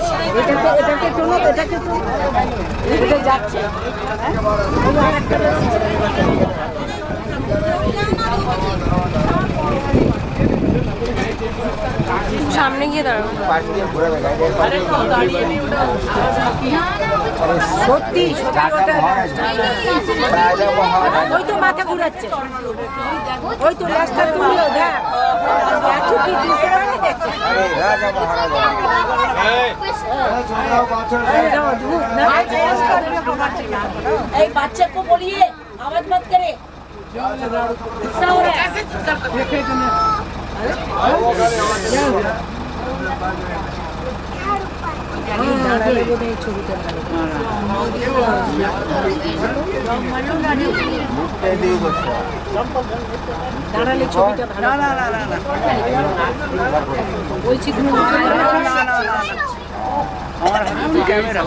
এটাকে চলো, এটাকে চলো, এটা যাচ্ছে। সামনে গিয়ে দাঁড়াও। সত্যি ওই তো মাথা ঘুরাচ্ছে, ওই তো রাস্তা তুলিও দেখ। बच्चे को बोलिए आवाज मत करे। गुस्सा हो रहा है। দাঁড়ালে ছবিটা ভালো। বলছি ক্যামেরা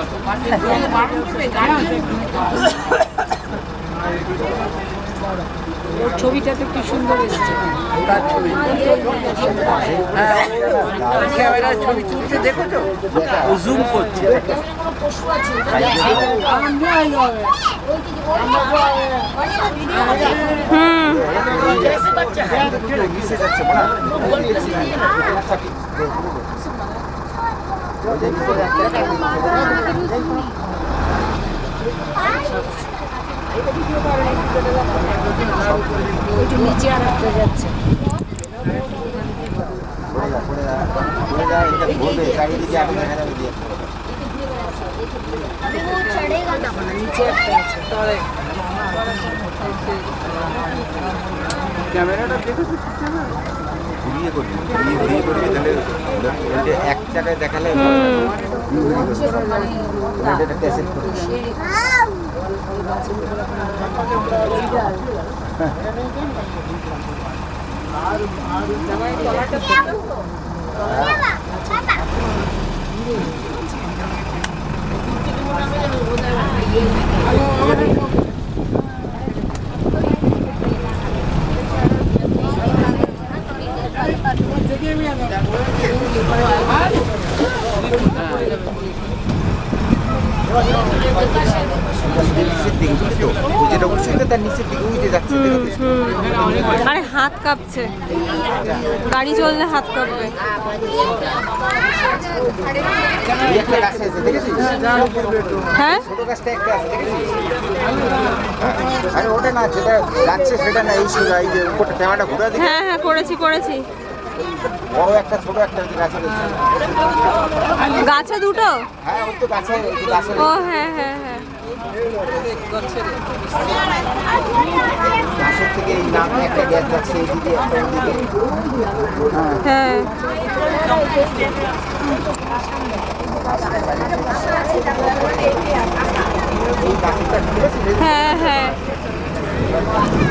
ওর ছবিটাতে কি সুন্দর এসছে। তার ছবি, হ্যাঁ ক্যামেরার ছবি তুলছে, দেখো তো ও জুম করছে। নিচে আর একটা যাচ্ছে। নিচে একটা আছে। ক্যামেরাটা দেখো তো, ঘুরিয়ে করবি, ঘুরিয়ে করবি, তাহলে এক জায়গায় দেখালে ক্যাসেট করবি। আরে হাত কাঁপছে, গাড়ি চললে হাত কাঁপবে। হ্যাঁ হ্যাঁ হ্যাঁ করেছি করেছি। বড় একটা ছোট একটা গাছে দুটো। হ্যাঁ ওই তো গাছে, ও হ্যাঁ হ্যাঁ হ্যাঁ গাছের থেকে এই নাম একটা গ্যাস যাচ্ছে এইদিকে একটা ওইদিকে। হ্যাঁ এই গাছটা ঠিক আছে। হ্যাঁ হ্যাঁ